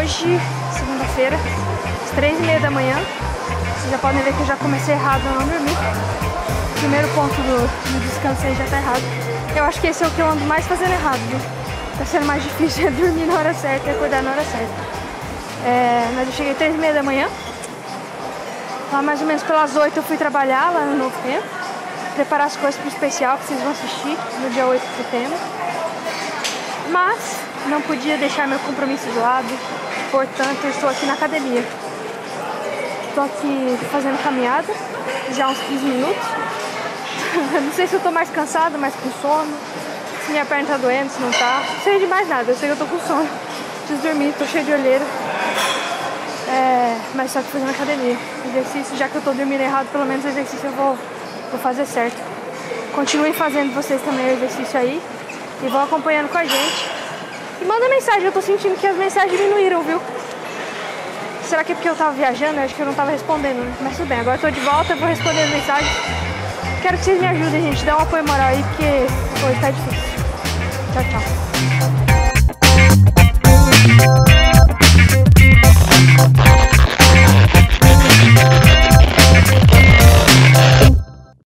Hoje, segunda-feira, às 3h30 da manhã. Vocês já podem ver que eu já comecei errado a não dormir. O primeiro ponto do descanso aí já tá errado. Eu acho que esse é o que eu ando mais fazendo errado, viu? Tá sendo mais difícil dormir na hora certa e acordar na hora certa. Mas eu cheguei às 3h30 da manhã. Lá mais ou menos pelas 8 eu fui trabalhar lá no Novo Tempo. Preparar as coisas pro especial que vocês vão assistir no dia 8 de setembro. Mas não podia deixar meu compromisso de lado. Portanto, eu estou aqui na academia. Estou aqui fazendo caminhada já há uns 15 minutos. Não sei se eu tô mais cansada, mais com sono. Se minha perna tá doendo, se não tá. Não sei de mais nada, eu sei que eu tô com sono. Preciso dormir, tô cheia de olheira. Mas só que fazendo academia. Exercício, já que eu tô dormindo errado, pelo menos o exercício eu vou fazer certo. Continuem fazendo vocês também o exercício aí. E vão acompanhando com a gente. E manda mensagem, eu tô sentindo que as mensagens diminuíram, viu? Será que é porque eu tava viajando? Eu acho que eu não tava respondendo, né? Mas tudo bem, agora eu tô de volta, eu vou responder as mensagens. Quero que vocês me ajudem, gente. Dá um apoio moral aí, porque hoje tá difícil. Tchau, tchau.